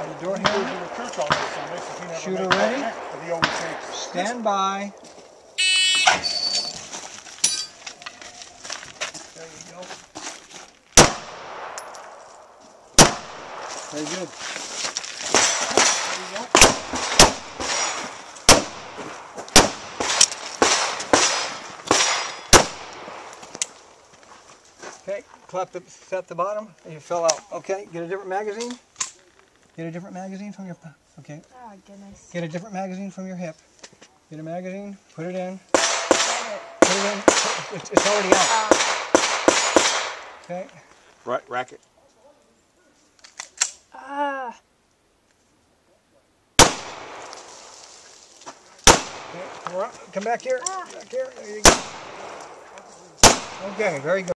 the door handle. Shooter ready. Stand by. There you go. Very good. There you go. Okay, set the bottom, and you fill out. Okay, get a different magazine. Get a different magazine from your, okay. Oh, goodness. Get a different magazine from your hip. Get a magazine, put it in. Put it in, it's already out. Okay. Right, racket. Ah. Okay, come back here. Back here. There you go. Okay, very good.